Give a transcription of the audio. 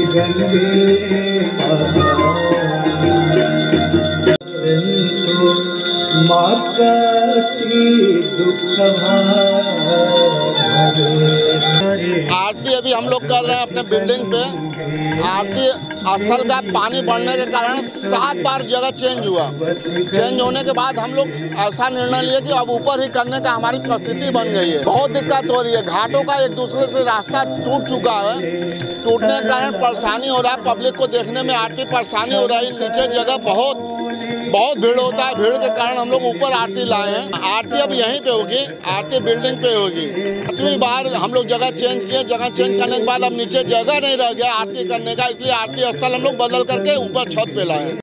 गंगे माता दुख आरती अभी हम लोग कर रहे हैं अपने बिल्डिंग पे। आरती स्थल का पानी बढ़ने के कारण 7 बार जगह चेंज हुआ। चेंज होने के बाद हम लोग ऐसा निर्णय लिए कि अब ऊपर ही करने का हमारी परिस्थिति बन गई है। बहुत दिक्कत हो रही है, घाटों का एक दूसरे से रास्ता टूट चुका है। टूटने के कारण परेशानी हो रहा है, पब्लिक को देखने में आरती परेशानी हो रही है। नीचे जगह बहुत भीड़ होता है, भीड़ के कारण हम लोग ऊपर आरती लाए हैं। आरती अब यहीं पे होगी, आरती बिल्डिंग पे होगी। 7वीं बार हम लोग जगह चेंज किए। जगह चेंज करने के बाद अब नीचे जगह नहीं रह गया आरती करने का, इसलिए आरती स्थल हम लोग बदल करके ऊपर छत पे लाए हैं।